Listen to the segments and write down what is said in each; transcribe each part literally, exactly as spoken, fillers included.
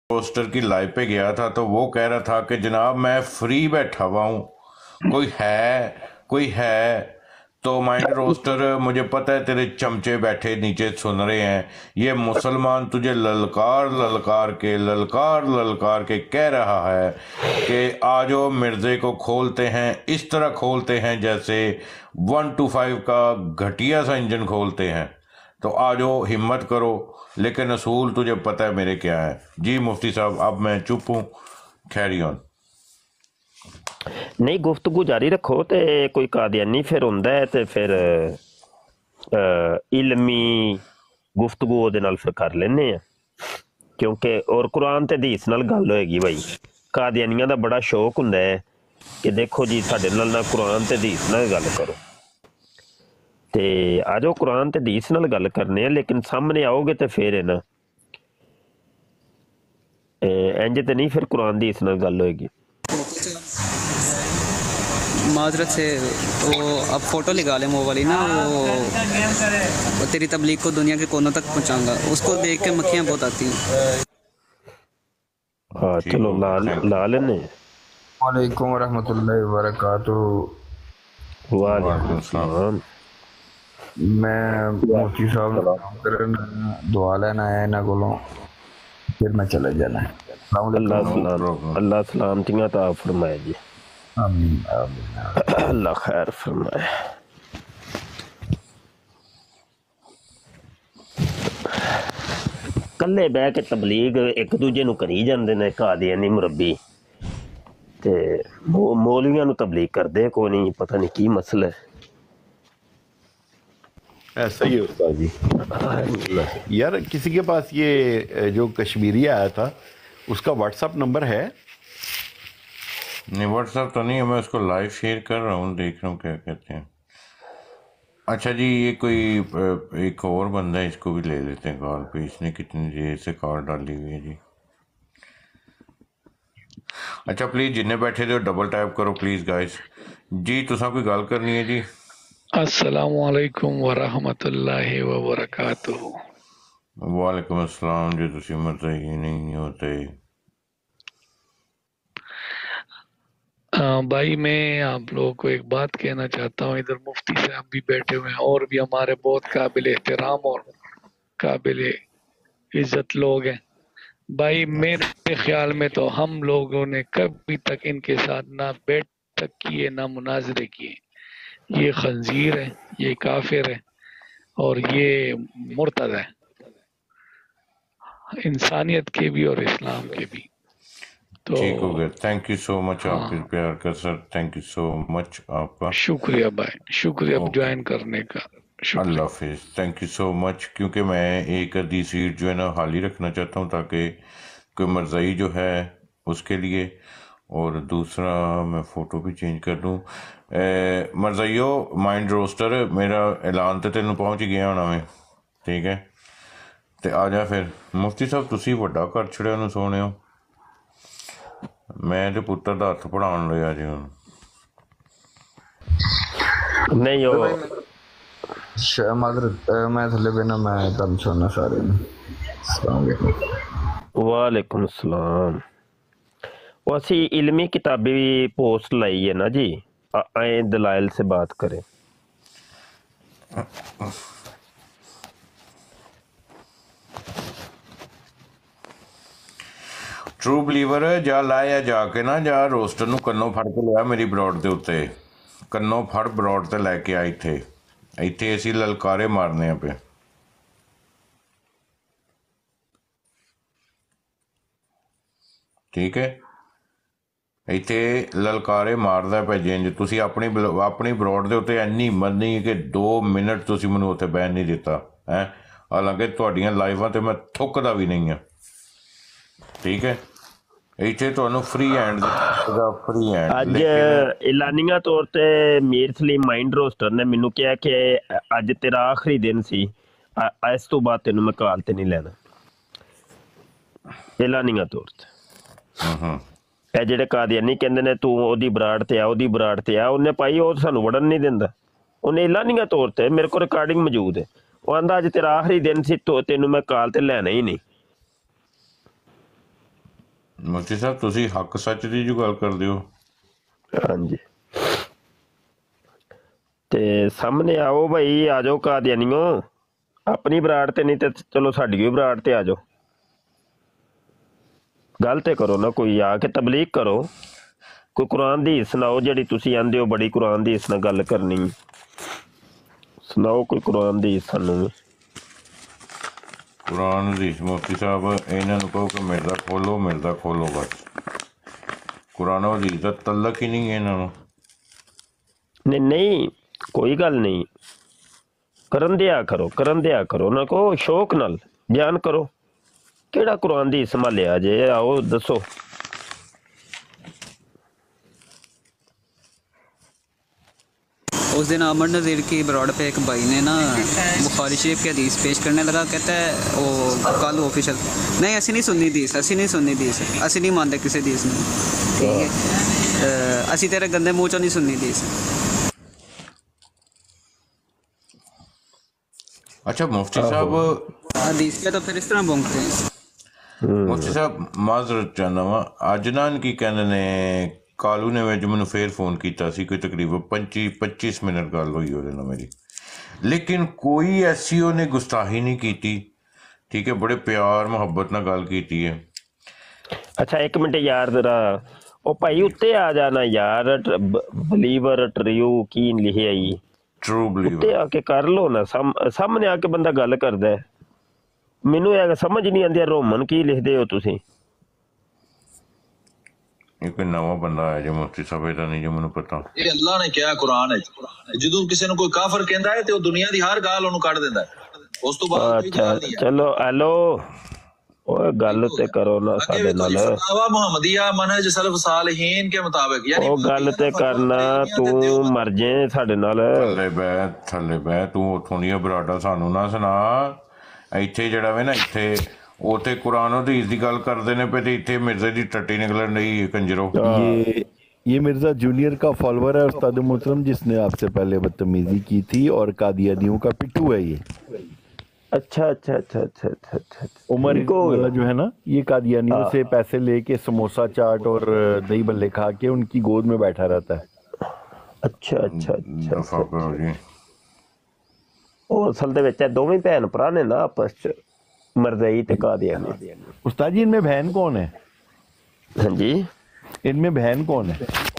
Poster की live पे गया था तो वो कह रहा था कि जनाब मैं फ्री बैठा हुआ हूँ, कोई है कोई है। तो माइंड रोस्टर, मुझे पता है तेरे चमचे बैठे नीचे सुन रहे हैं, ये मुसलमान तुझे ललकार ललकार के ललकार ललकार के कह रहा है कि आजो मिर्जे को खोलते हैं, इस तरह खोलते हैं जैसे वन टू फाइव का घटिया सा इंजन खोलते हैं। तो आजो हिम्मत करो, लेकिन असूल तुझे पता है मेरे क्या है। जी मुफ्ती साहब, अब मैं चुप हूँ, कैरी ऑन। नहीं गुफ्तगू जारी रखो। तो कोई कादियानी फिर हुंदा है तो फिर इलमी गुफ्तगू ਉਹਦੇ ਨਾਲ फिर कर लेने ਆ, क्योंकि और कुरान ते हदीस नाल गल होएगी। भाई कादियानियां दा बड़ा शौक हुंदा है कि देखो जी साडे नाल ना कुरान ते हदीस नाल गल करो, ते आ जाओ कुरान ते हदीस नाल गल करने आ, लेकिन सामने आओगे तो फिर है ना इंज ते नहीं, फिर कुरान हदीस नाल गल होएगी। माजरत से वो अब फ़ोटो लगा ले वो वाली ना, वो, वो तेरी तबलीग को दुनिया के कोनों तक पहुंचाऊंगा, उसको देख के मक्खियाँ बहुत आती हैं। हाँ चलो ला ला लेने। वालेकुम रहमतुल्लाहि व बरकातुहू। वालेकुम सलाम। मैं मुफ्ती साहब दुआ लेना है इन्हां कोलों, फिर मैं चले जाना है। अल्लाह सलाम अल्लाह सलामतियां ता फरमाए जी। आमीन आमीन। अल्लाह खैर फरमाए। कल्ले बह के तबलीग एक दूजे नूं करी जांदे ने कादियानी मुरब्बी, ते मौलवियां नूं तबलीग करदे कोई नहीं, पता नहीं की मसला है। ऐसा ही होता जी। यार किसी के पास ये जो कश्मीरी आया था उसका व्हाट्सएप नंबर है? नहीं व्हाट्सएप तो नहीं है, मैं उसको लाइव शेयर कर रहा हूँ, देख रहा हूँ क्या कहते हैं। अच्छा जी, ये कोई एक और बंदा है, इसको भी ले लेते हैं कॉल पे। इसने कितनी देर से कॉल डाली हुई है जी। अच्छा प्लीज जिन्हें बैठे थे डबल टैप करो प्लीज गाइस जी। तुसा कोई गल करनी है जी? अस्सलामु अलैकुम वरहमतुल्लाहि व बरकातुहू। वालेकुम अस्सलाम जी। तुसी मरते ही नहीं होते। आ, भाई मैं आप लोगों को एक बात कहना चाहता हूँ। इधर मुफ्ती साहब भी बैठे हुए हैं और भी हमारे बहुत काबिल एहतराम और काबिल इज्जत लोग हैं। भाई मेरे ख्याल में तो हम लोगों ने कभी तक इनके साथ ना बैठक की है ना मुनाजरे किए। ये खंजीर है, ये काफिर है और ये मुर्तद है, इंसानियत के भी और इस्लाम के भी। तो ठीक हो गया। थैंक यू सो मच हाँ, आपके प्यार का sir, thank you so much आपका। शुक्रिया भाई, शुक्रिया ज्वाइन करने का। अल्लाह हाफिज, थैंक यू सो मच। क्योंकि मैं एक आधी सीट जो है ना खाली रखना चाहता हूँ ताकि कोई मरज़ई जो है उसके लिए, और दूसरा मैं फ़ोटो भी चेंज कर दूँ। मरज़ईयो माइंड रोस्टर मेरा ऐलान तो तेन पहुँच गया होना मैं, ठीक है। तो आ जा फिर मुफ्ती साहब, तुसी वड्डा कर छड़िया नूं सोने हो। मैं तो पुत्तर दा हत्थ पढ़ाउण लिया जी हुण। नहीं हो माजरत मैं थले बिना मैं तुम सुनना सारे। वालेकुम सलाम। वो असी इल्मी किताबी पोस्ट लाई है ना जी, आए दलाइल से बात करें। ट्रू बलीवर जा लाया जाके ना जा रोस्टर नूं कन्नों फड़ के लिया मेरी ब्रॉड दे उत्ते, कन्नों फड़ ब्रॉड ते लैके आ इत्थे। इत्थे असी ललकारे मारने पे। ठीक है, इत्थे ललकारे मारदा पे जिंज। तुसी अपनी अपनी ब्रॉड दे उत्ते इन्नी हिम्मत नहीं कि दो मिनट तुसी मैनूं उत्थे बैन नहीं दिता है। हालांकि तुहाडियां लाइवां ते मैं थुकदा भी नहीं है, ठीक है। इत्थे तुहानूं फ्री हैंड फ्री हैंड। अज एलानिया तौर ते मीर सलीम माइंड रोस्टर ने मैनू कहा कि अज तेरा आखिरी दिन सी, इस तो बाद तेनों मैं कॉल ते नहीं लेना। एलानिया तौर ते ਜਿਹੜੇ ਕਾਦੀਆਨੀ ਕਹਿੰਦੇ ਨੇ ਤੂੰ ਉਹਦੀ ਬਰਾੜ ਤੇ ਆ ਉਹਦੀ ਬਰਾੜ ਤੇ ਆ, ਉਹਨੇ ਭਾਈ ਉਹ ਸਾਨੂੰ ਵੜਨ ਨਹੀਂ ਦਿੰਦਾ। ਉਹਨੇ ਐਲਾਨੀਆ ਤੌਰ ਤੇ, ਮੇਰੇ ਕੋਲ ਰਿਕਾਰਡਿੰਗ ਮੌਜੂਦ ਹੈ, ਉਹ ਆਂਦਾ ਅੱਜ ਤੇਰਾ ਆਖਰੀ ਦਿਨ ਸੀ, ਤੈਨੂੰ ਮੈਂ ਕਾਲ ਤੇ ਲੈਣਾ ਹੀ ਨਹੀਂ। ਮੁਫਤੀ ਸਾਹਿਬ ਤੁਸੀਂ ਹੱਕ ਸੱਚ ਦੀ ਜੋ ਗੱਲ ਕਰਦੇ ਹੋ। ਹਾਂਜੀ ਤੇ ਸਾਹਮਣੇ ਆਓ ਭਾਈ, ਆ ਜਾਓ ਕਾਦੀਆਨੀਓ, ਆਪਣੀ ਬਰਾੜ ਤੇ ਨਹੀਂ ਤੇ ਚਲੋ ਸਾਡੀ ਵੀ ਬਰਾੜ ਤੇ ਆ ਜਾਓ। ਗੱਲ ਤੇ ਕਰੋ ਨਾ, ਕੋਈ ਆ ਕੇ ਤਬਲੀਗ ਕਰੋ, ਕੋਈ ਕੁਰਾਨ ਦੀ ਸੁਣਾਓ ਜਿਹੜੀ ਤੁਸੀਂ ਆਂਦੇ ਹੋ ਬੜੀ ਕੁਰਾਨ ਦੀ ਇਸ ਨਾਲ ਗੱਲ ਕਰਨੀ, ਸੁਣਾਓ ਕੋਈ ਕੁਰਾਨ ਦੀ ਸਾਨੂੰ। ਕੁਰਾਨ ਦੀ ਮੁਫਤੀ ਸਾਹਿਬ ਇਹਨਾਂ ਨੂੰ ਕਹੋ ਕਿ ਮਿਰਜ਼ਾ ਖੋਲੋ, ਮਿਰਜ਼ਾ ਖੋਲੋ ਬਸ। ਕੁਰਾਨ ਦੀ ਤਾਂ ਤਲਕ ਹੀ ਨਹੀਂ ਹੈ ਇਹਨਾਂ ਨੂੰ। ਨਹੀਂ ਨਹੀਂ ਕੋਈ ਗੱਲ ਨਹੀਂ, ਕਰਨ ਦਿਆ ਕਰੋ, ਕਰਨ ਦਿਆ ਕਰੋ ਨਾ, ਕਹੋ ਸ਼ੌਕ ਨਾਲ ਬਿਆਨ ਕਰੋ ਕਿਹੜਾ ਕੁਰਾਨ ਦੀ ਸੰਭਾਲਿਆ ਜੇ, ਆਓ ਦੱਸੋ। उस दिन अमर नज़ीर की बरौड़ पे एक भाई ने ना बुखारी शरीफ की हदीस पेश करने लगा, कहता है वो कल ऑफिशियल नहीं ऐसी नहीं सुननी हदीस, ऐसी नहीं सुननी हदीस, ऐसी नहीं मानते किसी हदीस में, ठीक है, असी तेरे गंदे मुँह चो नहीं सुननी हदीस। अच्छा मुफ्ती साहब हदीस पे तो फिर इस तरह भोंकते हैं। मुफ्ती साहब माजरत चाहना वा अज ना की कहने ने कालू ने विच मैनू फिर फोन किया सी, कोई तकरीबन पंची पच्चीस मिनट गल हुई ਉਹਦੇ ਨਾਲ मेरी, लेकिन कोई ऐसी उन्हें गुस्ताही नहीं की, ठीक है, बड़े प्यार मुहब्बत नाल गल की है। अच्छा एक मिनट यार जरा ओ भाई उत्ते आ जाना यार, बिलीवर ट्रू की लिखे आई, ट्रू उत्ते बिलीवर आके कर लो ना, साम, सामने आके बंदा गल करदा है, मैनू ये समझ नहीं आंदी रोमन की लिखदे हो तुसी। ਇਹ ਕੋਈ ਨਵਾਂ ਬੰਦਾ ਆਇਆ ਜੋ ਮੁਫਤੀ ਸਾਹਿਬ ਇਹਦਾ ਨਹੀਂ ਜੋ ਮੈਨੂੰ ਪਤਾ। ਇਹ ਅੱਲਾਹ ਨੇ ਕਿਹਾ ਕੁਰਾਨ ਵਿੱਚ, ਜਦੋਂ ਕਿਸੇ ਨੂੰ ਕੋਈ ਕਾਫਰ ਕਹਿੰਦਾ ਹੈ ਤੇ ਉਹ ਦੁਨੀਆ ਦੀ ਹਰ ਗਾਲ ਉਹਨੂੰ ਕੱਢ ਦਿੰਦਾ ਹੈ, ਉਸ ਤੋਂ ਬਾਅਦ ਕੋਈ अच्छा ਗੱਲ ਨਹੀਂ ਹੈ। चलो हेलो ओए गल ते करो ना आगे साडे देखो नाल, जी, फतवा मुहम्मदिया मनहज सलफ सालिहीन के मुताबिक, यानी ओ गल ते करना तू मर जे साडे नाल। ਥੱਲੇ ਬਹਿ ਥੱਲੇ ਬਹਿ ਤੂੰ ਉਥੋਂ ਦੀਆਂ ਬਰਾਡਾ ਸਾਨੂੰ ਨਾ ਸੁਣਾ। ਇੱਥੇ ਜਿਹੜਾ ਵੇ ਨਾ ਇੱਥੇ ਉੱਥੇ ਕੁਰਾਨ ਹਦੀਸ ਦੀ ਗੱਲ ਕਰਦੇ ਨੇ ਪਏ ਤੇ ਇੱਥੇ ਮਿਰਜ਼ੇ ਦੀ ਟੱਟੀ ਨਿਕਲਣ ਰਹੀ ਕੰਜਰੋ। ये ये मिर्जा जूनियर का फॉलोअर है उस्ताद मोहतरम, जिसने आपसे पहले बदतमीजी की थी और कादियानियों का पिट्ठू है ये। अच्छा अच्छा अच्छा अच्छा अच्छा अच्छा उमर इनको हो वाला गया। जो है ना, ये कादियानियों से पैसे लेके समोसा चाट और दही बल्ले खा के उनकी गोद में बैठा रहता है। अच्छा अच्छा अच्छा ਦਫਾ ਕਰੋ ਜੀ। ਉਹ ਅਸਲ ਦੇ ਵਿੱਚ ਇਹ ਦੋਵੇਂ ਭੈਣ ਭਰਾ ਨੇ ਨਾ ਆਪਸ ਚ, ਮਰਜ਼ਈ ਤੇ ਕਾਦੀਆਨੀ। उस्ताद जी इनमें बहन कौन है? ਹਾਂਜੀ इनमें बहन कौन है?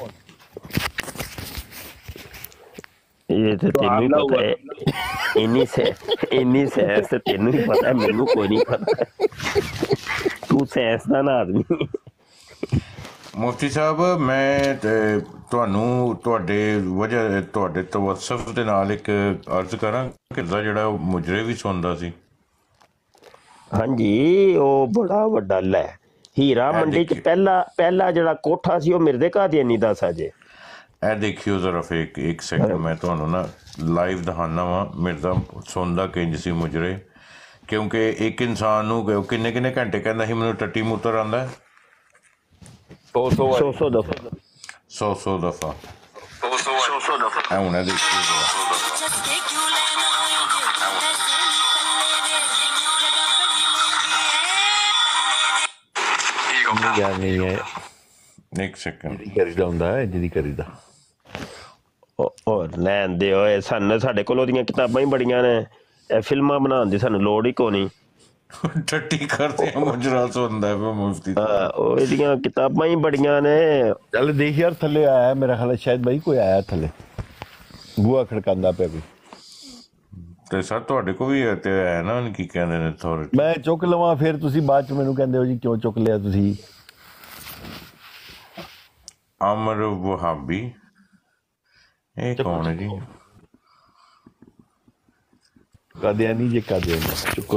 ਇਹ ਤੇ ਤੈਨੂੰ ਹੀ ਪਤਾ ਹੈ, ਇੰਨੀ ਸੈਂਸ ਇੰਨੀ ਸੈਂਸ ਤੇ ਤੈਨੂੰ ਹੀ ਪਤਾ, ਮੈਨੂੰ ਕੋਈ ਨਹੀਂ ਪਤਾ, ਤੂੰ ਸੈਂਸਦਾਨ ਆਦਮੀ। ਮੁਫਤੀ ਸਾਹਿਬ ਮੈਂ ਤੇ ਤੁਹਾਨੂੰ ਤੁਹਾਡੇ ਵਜ੍ਹਾ ਤੁਹਾਡੇ ਤਵੱਸਫ ਦੇ ਨਾਲ ਇੱਕ ਅਰਜ਼ ਕਰਾਂ ਕਿ ਦਾ ਜਿਹੜਾ ਉਹ ਮੁਜਰੇ ਵੀ ਸੁਣਦਾ ਸੀ। ਹਾਂਜੀ ਉਹ ਬੜਾ ਵੱਡਾ ਲੈ ਹੀਰਾ ਮੰਡੀ ਚ ਪਹਿਲਾ ਪਹਿਲਾ ਜਿਹੜਾ ਕੋਠਾ ਸੀ ਉਹ ਮਿਰਜ਼ੇ ਕਾਦੀਆਨੀ ਦਾ ਸਾਜੇ। ਇਹ ਦੇਖਿਓ ਜ਼ਰਾ ਫਿਰ ਇੱਕ ਇੱਕ ਸੈਕਿੰਡ, ਮੈਂ ਤੁਹਾਨੂੰ ਨਾ ਲਾਈਵ ਦਿਖਾਉਣਾ ਵਾ ਮਿਰਜ਼ਾ ਸੁਣਦਾ ਕਿੰਜ ਸੀ ਮੁਜਰੇ, ਕਿਉਂਕਿ ਇੱਕ ਇਨਸਾਨ ਨੂੰ ਕਿੰਨੇ ਕਿੰਨੇ ਘੰਟੇ ਕਹਿੰਦਾ ਸੀ ਮੈਨੂੰ ਟੱਟੀ ਮੂਤਰ ਆਉਂਦਾ ਸੌ ਸੌ ਦਫਾ ਸੌ ਸੌ ਦਫਾ ਇਹ ਹੁਣ ਇਹ ਦੇਖਿਓ ਜ਼ਰਾ। यार नहीं है, ਇੱਕ ਸੈਕਿੰਡ करीदा ਹੁੰਦਾ ਹੈ ਜਿਹਦੀ ਕਰੀਦਾ। ਔਰ ਲੈਂਦੇ ਓਏ ਸਾਨੂੰ ਸਾਡੇ ਕੋਲ ਉਹਦੀਆਂ ਕਿਤਾਬਾਂ ਹੀ ਬੜੀਆਂ ਨੇ, ਇਹ ਫਿਲਮਾਂ ਬਣਾਉਣ ਦੀ ਸਾਨੂੰ ਲੋੜ ਹੀ ਕੋਈ ਨਹੀਂ। ਟੱਟੀ ਕਰਦੇ ਆ ਮੁਜਰਾ ਸੁਣਦਾ ਪਿਆ ਮੁਫਤੀ ਦਾ। ਹਾਂ, ਉਹ ਇਹਦੀਆਂ ਕਿਤਾਬਾਂ ਹੀ ਬੜੀਆਂ ਨੇ। ਚੱਲ ਦੇਖ ਯਾਰ ਥੱਲੇ ਆਇਆ, ਮੇਰਾ ਖਿਆਲ ਹੈ ਸ਼ਾਇਦ ਬਾਈ ਕੋਈ ਆਇਆ ਥੱਲੇ, ਬੂਹਾ ਖੜਕਾਉਂਦਾ ਪਿਆ ਕੋਈ। ਤੇ ਸਰ ਤੁਹਾਡੇ ਕੋ ਵੀ ਤੇ ਹੈ ਨਾ ਕੀ ਕਹਿੰਦੇ ਨੇ ਅਥਾਰਟੀ। ਮੈਂ ਚੁੱਕ ਲਵਾਂ ਫਿਰ ਤੁਸੀਂ ਬਾਅਦ ਚ ਮੈਨੂੰ ਕਹਿੰਦੇ ਹੋ ਜੀ ਕਿਉਂ ਚੁੱਕ ਲਿਆ ਤੁਸੀਂ। ਅਮਰ ਵਹਾਬੀ ਇਹ ਕੌਣ ਹੈ ਜੀ? ਕਾਦੀਆਨੀ ਜੇ ਕਾਦੀਆਨੀ ਚੁੱਕੋ।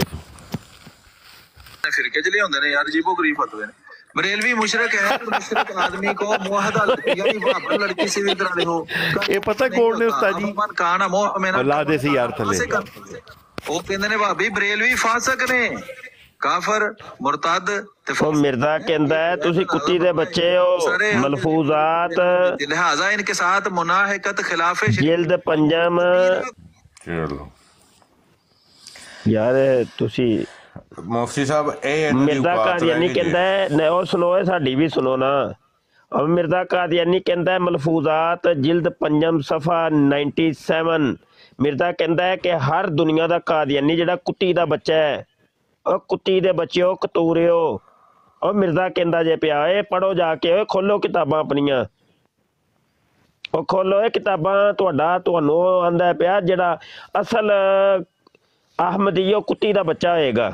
फिरके चले होंगे ने यार, अजीबो गरीब फतवे ने। बरेलवी मुशरक है, मुशरक आदमी को मुआहदा यानी वहां लड़की से भी तरह हो। ये पता कौन ने उस्ताद जी? मन काना मोह में ना ला दे से यार थले। ओ कहंदे ने भाभी बरेलवी फासक ने, काफर मुरतद ते ਉਹ ਮਿਰਜ਼ਾ ਕਹਿੰਦਾ ਹੈ ਤੁਸੀਂ ਕੁੱਤੀ ਦੇ ਬੱਚੇ ਹੋ। ਮਲਫੂਜ਼ਾਤ लिहाजा इनके साथ मुनाहिकत खिलाफ ਜਿਲਦ ਪੰਜਮ। ਚਲੋ ਯਾਰ ਤੁਸੀਂ ਮੁਫਤੀ ਸਾਹਿਬ ਇਹ ਇਹਨਾਂ ਦੀ ਮਿਰਜ਼ਾ ਔਕਾਤ ਰਹਿ ਕਾਦੀਆਨੀ ਗਈ ਜੇ। ਕਹਿੰਦਾ ਹੈ ਨੇ ਉਹ ਸੁਣੋ ਇਹ ਸਾਡੀ ਵੀ ਸੁਣੋ ਨਾ। ਅਬ ਮਿਰਜ਼ਾ ਕਾਦੀਆਨੀ ਕਹਿੰਦਾ ਹੈ ਮਲਫੂਜ਼ਾਤ ਜਿਲਦ ਪੰਜਮ ਸਫਾ ਸੱਤਰ। ਮਿਰਜ਼ਾ ਕਹਿੰਦਾ ਹੈ ਕਿ ਹਰ ਦੁਨੀਆ ਦਾ ਕਾਦੀਆਨੀ ਜਿਹੜਾ ਕੁੱਤੀ ਦਾ ਬੱਚਾ ਹੈ, ਉਹ ਕੁੱਤੀ ਦੇ ਬੱਚਿਓ ਕਤੂਰਿਓ। ਉਹ ਮਿਰਜ਼ਾ ਕਹਿੰਦਾ ਜੇ ਪਿਆ ਇਹ ਪੜੋ ਜਾ ਕੇ, ਓਏ ਖੋਲੋ ਕਿਤਾਬਾਂ ਆਪਣੀਆਂ, ਉਹ ਖੋਲੋ ਇਹ ਕਿਤਾਬਾਂ। ਤੁਹਾਡਾ ਤੁਹਾਨੂੰ ਆਂਦਾ ਪਿਆ ਜਿਹੜਾ ਅਸਲ ਅਹਮਦੀ ਉਹ ਕੁੱਤੀ ਦਾ ਬੱਚਾ ਹੋਏਗਾ।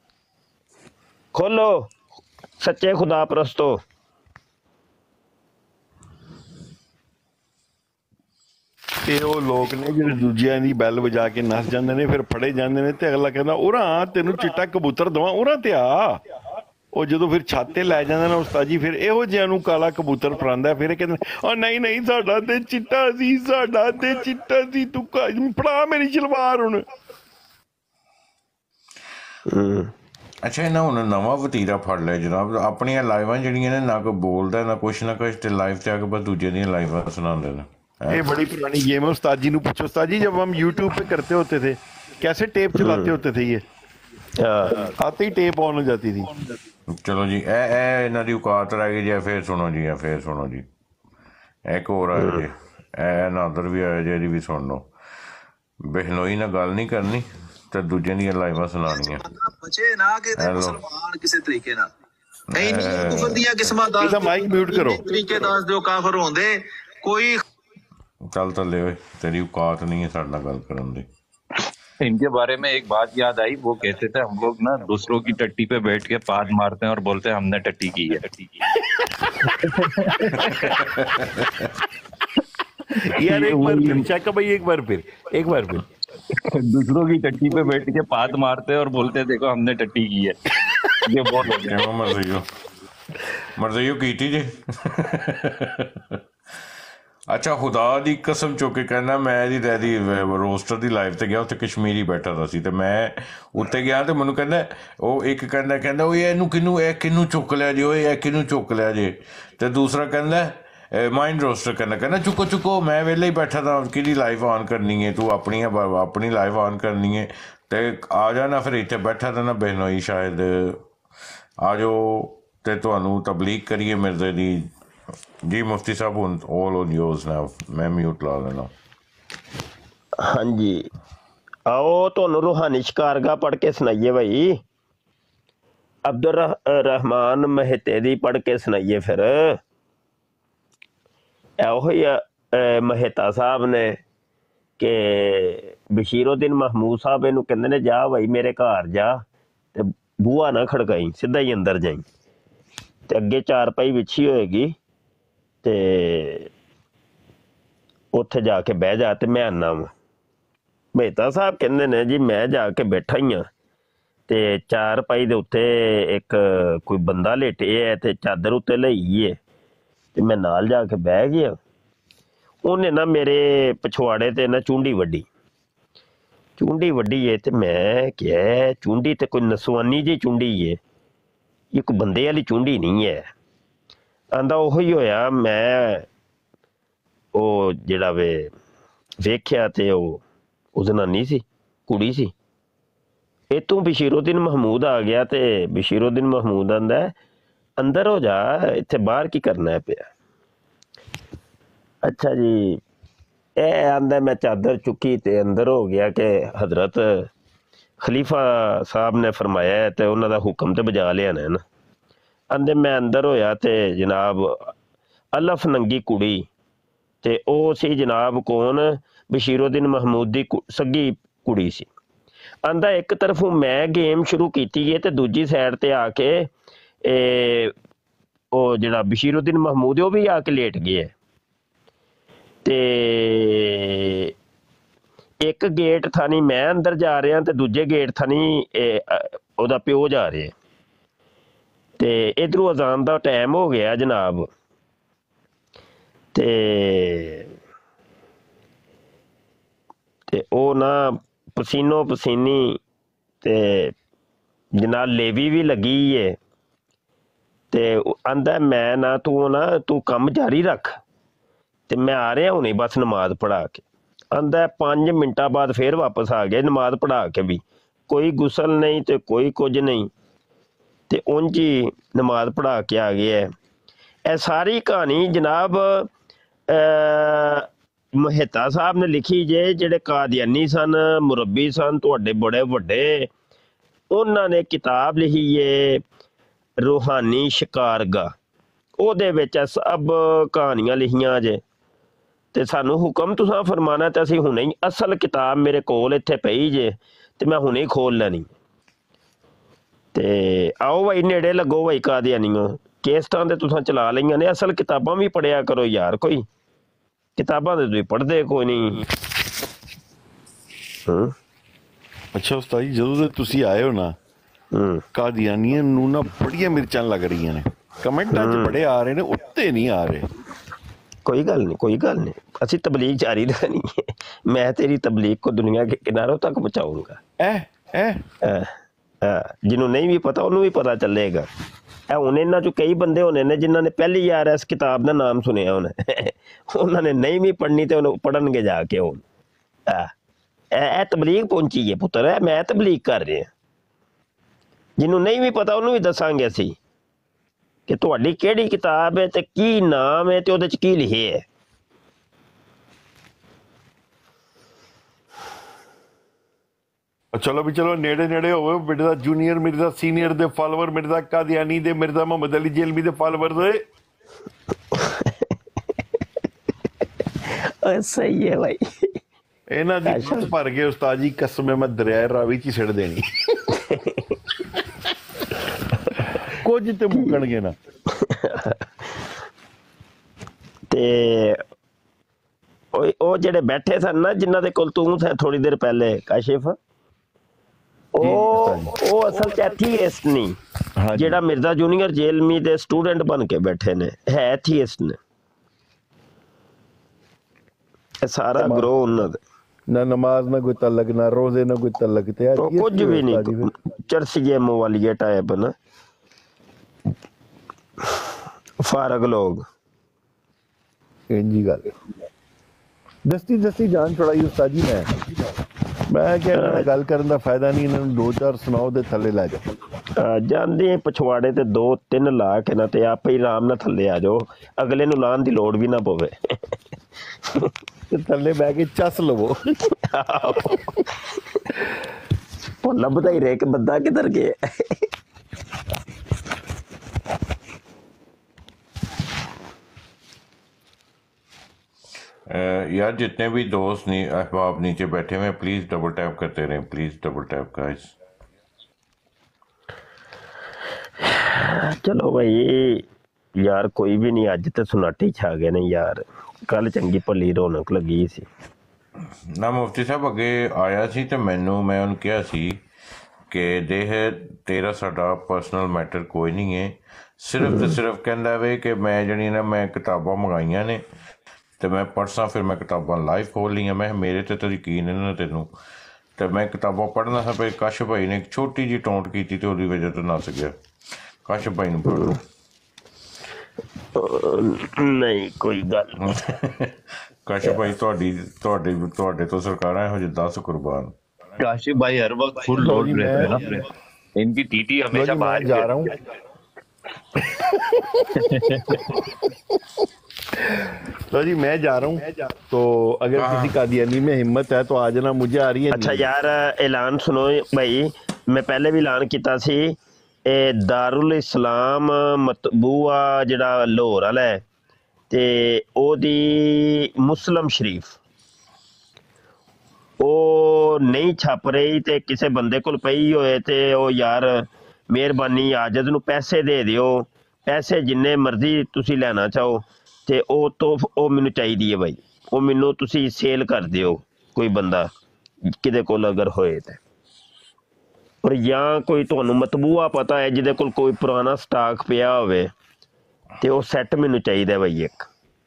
ਖੋਲੋ ਸੱਚੇ ਖੁਦਾ ਪ੍ਰਸਤੋ। ਤੇ ਉਹ ਲੋਕ ਨੇ ਜਿਹੜੇ ਦੂਜਿਆਂ ਦੀ ਬੈਲ ਵਜਾ ਕੇ ਨੱਸ ਜਾਂਦੇ ਨੇ, ਫਿਰ ਫੜੇ ਜਾਂਦੇ ਨੇ ਤੇ ਅਗਲਾ ਕਹਿੰਦਾ ਉਰਾਂ ਤੈਨੂੰ ਚਿੱਟਾ ਕਬੂਤਰ ਦਵਾਂ, ਉਰਾਂ ਤੇ ਆ। ਉਹ ਜਦੋਂ ਫਿਰ ਛੱਤ ਤੇ ਲੈ ਜਾਂਦੇ ਨੇ ਉਸਤਾਦ ਜੀ, ਫਿਰ ਇਹੋ ਜਿਹਿਆਂ ਨੂੰ ਕਾਲਾ ਕਬੂਤਰ ਫੜਾਉਂਦਾ। ਫਿਰ ਇਹ ਕਹਿੰਦੇ ਉਹ ਨਹੀਂ ਨਹੀਂ ਸਾਡਾ ਤੇ ਚਿੱਟਾ ਸੀ, ਸਾਡਾ ਤੇ ਚਿੱਟਾ ਸੀ, ਤੂੰ ਫੜਾ ਮੇਰੀ ਸ਼ਲਵਾਰ ਹੁਣ। ਅੱਛਾ ਇਹਨਾਂ ਹੁਣ ਨਵਾਂ ਵਤੀਰਾ ਫੜ ਲਿਆ ਜਨਾਬ। ਆਪਣੀਆਂ ਲਾਈਵਾਂ ਜਿਹੜੀਆਂ ਨੇ ਨਾ ਕੋਈ ਬੋਲਦਾ ਨਾ ਕੁਛ ਨਾ ਕੁਛ, ਤੇ ਲਾਈਵ ਤੇ ਆ ਕੇ ਬਸ ਦੂਜੇ ਦੀਆਂ ਲਾਈਵਾਂ सुनाते हैं। ये बड़ी पुरानी गेम है। उस्ताद जी ने पूछो, उस्ताद जी जब हम यूट्यूब पे करते होते थे कैसे टेप चलाते होते थे, ये आते ही टेप ऑन हो जाती थी। चलो जी ए ए इन्हां दी औकात रह गई जी। फिर सुनो जी, फिर सुनो जी, एक होर आया जी, ए नादर भी आया जी, ਇਹਦੀ भी सुन लो। बेहनोई नाल गल नहीं करनी ਤੇ ਦੂਜਿਆਂ ਦੀਆਂ ਲਾਈਵਾਂ ਸੁਣਾਉਣੀਆਂ। ਬਚੇ ਨਾ ਕਿ ਮੁਸਲਮਾਨ ਕਿਸੇ ਤਰੀਕੇ ਨਾਲ ਇੰਨੀ ਕੁਫਰ ਦੀਆਂ ਕਿਸਮਾਂ ਦੱਸ ਇਹਦਾ ਮਾਈਕ ਮਿਊਟ ਕਰੋ। ਤਰੀਕੇ ਦੱਸ ਦਿਓ ਕਾਫਰ ਹੁੰਦੇ ਕੋਈ। ਚੱਲ ਥੱਲੇ ਓਏ, ਤੇਰੀ औकात नहीं है ਸਾਡੇ ਨਾਲ ਗੱਲ ਕਰਨ ਦੀ। इनके बारे में एक बात याद आई, वो कहते थे हम लोग ना दूसरों की टट्टी पे बैठ के पाद मारते हैं और बोलते हैं हमने टट्टी की है, टट्टी की यार एक बार फिर चेक भाई, एक बार फिर एक बार फिर दूसरों की टट्टी पे बैठ के पाद मारते हैं और बोलते हैं देखो हमने टट्टी की है। ये बहुत हो गया। ਮਰਜ਼ੀਓ ਮਰਜ਼ੀਓ ਕੀਤੀ ਜੇ। ਅੱਛਾ ਖੁਦਾ ਦੀ ਕਸਮ ਚੁੱਕ ਕੇ ਕਹਿੰਦਾ ਮੈਂ ਇਹਦੀ ਡੈਡੀ ਰੋਸਟਰ ਦੀ ਲਾਈਵ ਤੇ ਗਿਆ, ਉੱਥੇ ਕਸ਼ਮੀਰੀ ਬੈਠਾ ਦਾ ਸੀ ਤੇ ਮੈਂ ਉੱਤੇ ਗਿਆ ਤੇ ਮੈਨੂੰ ਕਹਿੰਦਾ ਉਹ ਇੱਕ ਕਹਿੰਦਾ ਕਹਿੰਦਾ ਉਹ ਇਹਨੂੰ ਕਿਹਨੂੰ ਇਹ ਕਿਹਨੂੰ ਚੁੱਕ ਲਿਆ ਜੇ, ਓਏ ਇਹ ਕਿਹਨੂੰ ਚੁੱਕ ਲਿਆ ਜੇ। ਤੇ ਦੂਸਰਾ ਕਹਿੰਦਾ ਮਾਈਂਡ ਰੋਸਟਰ ਕਹਿੰਦਾ ਕਹਿੰਦਾ ਚੁੱਕੋ ਚੁੱਕੋ ਮੈਂ ਵਿਹਲੇ ਹੀ ਬੈਠਾ ਤਾਂ ਕਿਹਦੀ ਲਾਈਵ ਆਨ ਕਰਨੀ ਹੈ ਤੂੰ, ਆਪਣੀ ਆਪਣੀ ਲਾਈਵ ਆਨ ਕਰਨੀ ਹੈ ਤੇ ਆ ਜਾਣਾ। ਫਿਰ ਇੱਥੇ ਬੈਠਾ ਤਾਂ ਨਾ ਬਹਿਨੋਈ ਸ਼ਾਇਦ ਆ ਜਾਓ ਤੇ ਤੁਹਾਨੂੰ ਤਬਲੀਗ ਕਰੀਏ ਮਿਰਜ਼ੇ ਦੀ। जी मुफ्ती साहब ऑल ऑन योर्स नाउ, मैं म्यूट ला लेना। हाँ जी आओ ਤੁਹਾਨੂੰ रूहानी शिकारगा पढ़ के सुनाइए भाई। अब्दुल रहमान महते दी पढ़ के सुनाइए। फिर ਇਹੋ महता साहब ने कि बशीरुद्दीन महमूद साहब ਇਹਨੂੰ ਕਹਿੰਦੇ ਨੇ ਜਾ ਭਾਈ ਮੇਰੇ ਘਰ ਜਾ ਤੇ ਬੂਹਾ ਨਾ ਖੜਕਾਈ, ਸਿੱਧਾ ਹੀ ਅੰਦਰ ਜਾਈ ਤੇ ਅੱਗੇ ਚਾਰ ਪਾਈ ਵਿਛੀ ਹੋਏਗੀ ਤੇ ਉੱਥੇ ਜਾ ਕੇ ਬਹਿ ਜਾ ਤੇ ਮੈਂ ਆਨਾ ਵਾ। ਮਹਿਤਾ ਸਾਹਿਬ ਕਹਿੰਦੇ ਨੇ ਜੀ ਮੈਂ ਜਾ ਕੇ ਬੈਠਾ ਹੀ ਆ ਤੇ ਚਾਰ ਪਾਈ ਦੇ ਉੱਤੇ ਇੱਕ ਕੋਈ ਬੰਦਾ ਲੇਟੇ ਹੈ ਤੇ ਚਾਦਰ ਉੱਤੇ ਲਈ ਹੈ ਤੇ ਮੈਂ ਨਾਲ ਜਾ ਕੇ ਬਹਿ ਗਿਆ। ਉਹਨੇ ਨਾ ਮੇਰੇ ਪਛਵਾੜੇ ਤੇ ਨਾ ਚੁੰਡੀ ਵੱਡੀ ਚੁੰਡੀ ਵੱਡੀ ਹੈ ਤੇ ਮੈਂ ਕਿਹਾ ਚੁੰਡੀ ਤੇ ਕੋਈ ਨਸਵਾਨੀ ਜਿਹੀ ਚੁੰਡੀ ਹੈ, ਇਹ ਕੋਈ ਬੰਦੇ ਵਾਲੀ ਚੁੰਡੀ ਨਹੀਂ ਹੈ। ਆਂਦਾ ਉਹੀ ਹੋਇਆ। ਮੈਂ ਉਹ ਜਿਹੜਾ ਵੇ ਵੇਖਿਆ ਤੇ ਉਹ ਉਹ ਜ਼ਨਾਨੀ ਸੀ, ਕੁੜੀ ਸੀ। ਇਹ ਤੂੰ ਬਸ਼ੀਰੁद्दीन महमूद ਆ ਗਿਆ ਤੇ ਬਸ਼ੀਰੁद्दीन महमूद ਆਂਦਾ ਅੰਦਰ ਹੋ ਜਾ, ਇੱਥੇ ਬਾਹਰ ਕੀ ਕਰਨਾ ਹੈ ਪਿਆ। ਅੱਛਾ ਜੀ ਇਹ ਆਂਦਾ ਮੈਂ ਚਾਦਰ ਚੁੱਕੀ ਤੇ ਅੰਦਰ ਹੋ ਗਿਆ ਕਿ ਹਜ਼ਰਤ ਖਲੀਫਾ ਸਾਹਿਬ ਨੇ ਫਰਮਾਇਆ ਤੇ ਉਹਨਾਂ ਦਾ ਹੁਕਮ ਤੇ ਬਜਾ ਲਿਆ ਨਾ। ਆਂਦੇ ਮੈਂ ਅੰਦਰ ਹੋਇਆ ਤੇ ਜਨਾਬ ਅਲਫ ਨੰਗੀ ਕੁੜੀ ਤੇ ਉਹ ਸੀ ਜਨਾਬ ਕੌਣ, ਬਸ਼ੀਰੁद्दीन महमूद ਦੀ ਸੱਗੀ ਕੁੜੀ ਸੀ। ਆਂਦਾ ਇੱਕ ਤਰਫੋਂ ਮੈਂ ਗੇਮ ਸ਼ੁਰੂ ਕੀਤੀ ਹੈ ਤੇ ਦੂਜੀ ਸਾਈਡ ਤੇ ਆ ਕੇ ਇਹ ਉਹ ਜਿਹੜਾ ਬਸ਼ੀਰੁद्दीन महमूद ਉਹ ਵੀ ਆ ਕੇ ਲੇਟ ਗਿਆ ਤੇ ਇੱਕ ਗੇਟ ਥਾਣੀ ਮੈਂ ਅੰਦਰ ਜਾ ਰਿਹਾ ਤੇ ਦੂਜੇ ਗੇਟ ਥਾਣੀ ਉਹਦਾ ਪਿਓ ਜਾ ਰਿਹਾ ਤੇ ਇਧਰੋਂ ਅਜ਼ਾਨ ਦਾ ਟਾਈਮ ਹੋ ਗਿਆ ਜਨਾਬ। ਤੇ ਤੇ ਉਹ ਨਾ ਪਸੀਨੋ ਪਸੀਨੀ ਤੇ ਜਨਾਬ ਲੇਵੀ ਵੀ ਲੱਗੀ ਏ ਤੇ ਆਂਦਾ ਮੈਂ ਨਾ ਤੂੰ ਨਾ ਤੂੰ ਕੰਮ ਜਾਰੀ ਰੱਖ ਤੇ ਮੈਂ ਆ ਰਿਹਾ ਹੁਣੇ ਬਸ ਨਮਾਜ਼ ਪੜ੍ਹਾ ਕੇ। ਆਂਦਾ ਪੰਜ ਮਿੰਟਾਂ ਬਾਅਦ ਫਿਰ ਵਾਪਸ ਆ ਗਿਆ ਨਮਾਜ਼ ਪੜ੍ਹਾ ਕੇ ਵੀ। ਕੋਈ ਗੁਸਲ ਨਹੀਂ ਤੇ ਕੋਈ ਕੁਝ ਨਹੀਂ, ਤੇ ਉਂਝ ਹੀ ਨਮਾਜ਼ ਪੜ੍ਹਾ ਕੇ ਆ ਗਿਆ ਹੈ। ਇਹ ਸਾਰੀ ਕਹਾਣੀ ਜਨਾਬ ਅਹ, ਮਹਿਤਾ ਸਾਹਿਬ ਨੇ ਲਿਖੀ ਜੇ, ਜਿਹੜੇ ਕਾਦੀਆਨੀ ਸਨ, ਮੁਰੱਬੀ ਸਨ ਤੁਹਾਡੇ ਬੜੇ ਵੱਡੇ, ਉਹਨਾਂ ਨੇ ਕਿਤਾਬ ਲਿਖੀ ਏ ਰੂਹਾਨੀ ਸ਼ਿਕਾਰਗਾਹ। ਉਹਦੇ ਵਿੱਚ ਇਹ ਸਭ ਕਹਾਣੀਆਂ ਲਿਖੀਆਂ ਜੇ, ਤੇ ਸਾਨੂੰ ਹੁਕਮ ਤੁਸਾਂ ਫਰਮਾਨਾ ਤੇ ਅਸੀਂ ਹੁਣੇ ਹੀ, ਅਸਲ ਕਿਤਾਬ ਮੇਰੇ ਕੋਲ ਇੱਥੇ ਪਈ ਜੇ ਤੇ ਮੈਂ ਹੁਣੇ ਹੀ ਖੋਲ ਲੈਣੀ। ਤੇ ਆਓ ਭਾਈ ਨੇੜੇ ਲੱਗੋ ਭਾਈ ਕਾਦੀਆਨੀਓ, ਕੇਸਟਾਂ ਦੇ ਤੁਸਾਂ ਚਲਾ ਲਈਆਂ ਨੇ, ਅਸਲ ਕਿਤਾਬਾਂ ਵੀ ਪੜ੍ਹਿਆ ਕਰੋ ਯਾਰ, ਕੋਈ ਕਿਤਾਬਾਂ ਦੇ ਤੁਸੀਂ ਪੜ੍ਹਦੇ ਕੋਈ ਨਹੀਂ। ਹੂੰ ਅੱਛਾ ਉਸਤਾਦ ਜੀ, ਜਦੋਂ ਦੇ ਤੁਸੀਂ ਆਏ ਹੋ ਨਾ, ਹੂੰ ਕਾਦੀਆਨੀਆਂ ਨੂੰ ਨਾ ਬੜੀਆਂ ਮਿਰਚਾਂ ਲੱਗ ਰਹੀਆਂ ਨੇ, ਕਮੈਂਟਾਂ 'ਚ ਬੜੇ ਆ ਰਹੇ ਨੇ, ਉੱਤੇ ਨਹੀਂ ਆ ਰਹੇ। कोई गल नहीं, कोई गल नहीं, ਅਸੀਂ तबलीग जारी रखनी है। मैं तेरी तबलीग को दुनिया के किनारों तक पहुंचाऊंगा। ਐ ਐ ਜਿਹਨੂੰ ਨਹੀਂ ਵੀ ਪਤਾ ਉਹਨੂੰ ਵੀ ਪਤਾ ਚੱਲੇਗਾ। ਇਹ ਹੁਣ ਇਹਨਾਂ ਚੋਂ ਕਈ ਬੰਦੇ ਹੋਣੇ ਨੇ ਜਿਨ੍ਹਾਂ ਨੇ ਪਹਿਲੀ ਵਾਰ ਇਸ ਕਿਤਾਬ ਦਾ ਨਾਮ ਸੁਣਿਆ ਹੋਣਾ, ਉਹਨਾਂ ਨੇ ਨਹੀਂ ਵੀ ਪੜ੍ਹਨੀ ਤੇ ਉਹਨੂੰ ਪੜ੍ਹਨਗੇ ਜਾ ਕੇ। ਹੁਣ ਇਹ ਤਬਲੀਗ ਪਹੁੰਚੀ ਹੈ ਪੁੱਤਰ, ਮੈਂ ਤਬਲੀਗ ਕਰ ਰਿਹਾ। ਜਿਹਨੂੰ ਨਹੀਂ ਵੀ ਪਤਾ ਉਹਨੂੰ ਵੀ ਦੱਸਾਂਗੇ ਅਸੀਂ ਕਿ ਤੁਹਾਡੀ ਕਿਹੜੀ ਕਿਤਾਬ ਹੈ ਤੇ ਕੀ ਨਾਮ ਹੈ ਤੇ ਉਹਦੇ ਚ ਕੀ ਲਿਖਿਆ ਹੈ। ਚਲੋ ਵੀ ਚਲੋ, ਨੇੜੇ ਨੇੜੇ ਹੋਵੇ। ਮਿਰਜ਼ਾ ਜੂਨੀਅਰ, ਮਿਰਜ਼ਾ ਸੀਨੀਅਰ ਦੇ ਫਾਲੋਅਰ, ਮਿਰਜ਼ਾ ਕਾਦੀਆਨੀ ਦੇ, ਮਿਰਜ਼ਾ ਮੁਹੰਮਦ ਅਲੀ ਜੇਲਮੀ ਦੇ ਫਾਲੋਅਰ ਦੇ। ਸਹੀ ਹੈ ਭਾਈ, ਇਹਨਾਂ ਦੀ ਬਸ ਭਰ ਗਏ ਉਸਤਾਦ ਜੀ, ਕਸਮ ਹੈ ਮੈਂ ਦਰਿਆ ਰਾਵੀ ਚ ਹੀ ਸਿੱਟ ਦੇਣੀ। ਕੁਝ ਤੇ ਮੁੱਕਣਗੇ ਨਾ। ਤੇ ਉਹ ਜਿਹੜੇ ਬੈਠੇ ਸਨ ਨਾ, ਜਿਨ੍ਹਾਂ ਦੇ ਕੋਲ ਤੂੰ ਸੀ ਥੋੜੀ ਦੇਰ ਪਹਿਲੇ ਕਾਸ਼ਿਫ, ਉਹ ਉਹ ਅਸਲ ਚ ਐਥੀਇਸਟ ਨਹੀਂ, ਜਿਹੜਾ ਮਿਰਜ਼ਾ ਜੂਨੀਅਰ ਜੇਲਮੀ ਦੇ ਸਟੂਡੈਂਟ ਬਣ ਕੇ ਬੈਠੇ ਨੇ, ਹੈ ਐਥੀਇਸਟ ਨੇ। ਇਹ ਸਾਰਾ ਗਰੋਹ ਉਹਨਾਂ ਦਾ, ਨਾ ਨਮਾਜ਼ ਨਾ ਕੋਈ ਤਲਕ, ਨਾ ਰੋਜ਼ੇ ਨਾ ਕੋਈ ਤਲਕ, ਤੇ ਕੁਝ ਵੀ ਨਹੀਂ, ਚਰਸੀਏ ਮਵਾਲੀਏ ਟਾਈਪ ਨਾ, ਫਾਰਗ ਲੋग। ਇੰਜੀ ਗੱਲ ਦਸਤੀ ਦਸਤੀ ਜਾਨ ਛੁੜਾਈ ਉਸਤਾਦ ਜੀ। ਮੈਂ ਮੈਂ ਕਿਹਾ ਇਹਨਾਂ ਨਾਲ ਗੱਲ ਕਰਨ ਦਾ ਫਾਇਦਾ ਨਹੀਂ, ਇਹਨਾਂ ਨੂੰ ਦੋ ਚਾਰ ਸੁਣਾਓ ਦੇ ਥੱਲੇ ਲੈ ਜਾਓ। ਜਾਂਦੇ ਪਛਵਾੜੇ ਤੇ ਦੋ ਤਿੰਨ ਲਾ ਕੇ ਨਾ ਤੇ ਆਪੇ ਹੀ ਆਰਾਮ ਨਾਲ ਥੱਲੇ ਆ ਜਾਓ, ਅਗਲੇ ਨੂੰ ਲਾਉਣ ਦੀ ਲੋੜ ਵੀ ਨਾ ਪਵੇ। ਥੱਲੇ ਬਹਿ ਕੇ ਚੱਸ ਲਵੋ। ਲੱਭਦਾ ਹੀ ਰਹੇ ਕਿ ਬੰਦਾ ਕਿੱਧਰ ਗਿਆ। यार जितने भी दोस्त नहीं अहबाब नीचे बैठे हुए प्लीज डबल टैप करते रहें, प्लीज डबल टैप गाइस। चलो भाई यार, कोई भी नहीं, अज तो सुनाटे छा गए ने यार, कल चंगी भली रौनक लगी सी ना। मुफ्ती साहब अगे आया सी ते मैनू मैं उन्हें कहा सी कि देख तेरा साडा पर्सनल मैटर कोई नहीं है, सिर्फ तो सिर्फ कहंदा वे कि मैं जड़ी ना मैं किताबां मंगाइयां ने तो मैं पढ़सा, फिर मैं किताबां लाइव खोल लियां। मैं मेरे ते तो यकीन है ना तेनू, तो मैं किताबां पढ़ना सा, पर काश भाई ने एक छोटी जी टोंट की थी तो उसकी वजह तो नस गया। काश भाई नू पढ़ लो। नहीं कोई गल काश भाई ਤੁਹਾਡੀ ਤੁਹਾਡੇ ਤੁਹਾਡੇ ਤੋਂ ਸਰਕਾਰਾਂ ਇਹੋ ਜਿਹੇ दस कुर्बान। काशिफ भाई हर वक्त फुल लोड रहते हैं ना, इनकी टीटी हमेशा बाहर जा रहा हूँ। तो जी मैं जा रहा हूँ, तो अगर किसी कादियानी में हिम्मत है तो आ जाना, मुझे आ रही है। अच्छा यार ऐलान सुनो भाई, मैं पहले भी ऐलान किया सी, ए दारुल इस्लाम मतबूआ जिहड़ा लाहौर वाला है ते ओदी मुस्लिम शरीफ ਉਹ ਨਹੀਂ ਛਪ ਰਹੀ ਤੇ ਕਿਸੇ ਬੰਦੇ ਕੋਲ ਪਈ ਹੋਏ ਤੇ ਉਹ ਯਾਰ ਮਿਹਰਬਾਨੀ ਆਜਦ ਨੂੰ ਪੈਸੇ ਦੇ ਦਿਓ, ਪੈਸੇ ਜਿੰਨੇ ਮਰਜ਼ੀ ਤੁਸੀਂ ਲੈਣਾ ਚਾਹੋ ਤੇ ਉਹ ਤੋਂ ਉਹ ਮੈਨੂੰ ਚਾਹੀਦੀ ਹੈ ਬਾਈ, ਉਹ ਮੈਨੂੰ ਤੁਸੀਂ ਸੇਲ ਕਰ ਦਿਓ ਕੋਈ ਬੰਦਾ ਕਿਤੇ ਕੋਲ ਅਗਰ ਹੋਏ ਤੇ। ਔਰ ਜਾਂ ਕੋਈ ਤੁਹਾਨੂੰ ਮਤਬੂਆ ਪਤਾ ਹੈ ਜਿਹਦੇ ਕੋਲ ਕੋਈ ਪੁਰਾਣਾ ਸਟਾਕ ਪਿਆ ਹੋਵੇ ਤੇ ਉਹ ਸੈੱਟ ਮੈਨੂੰ ਚਾਹੀਦਾ ਬਾਈ ਇੱਕ।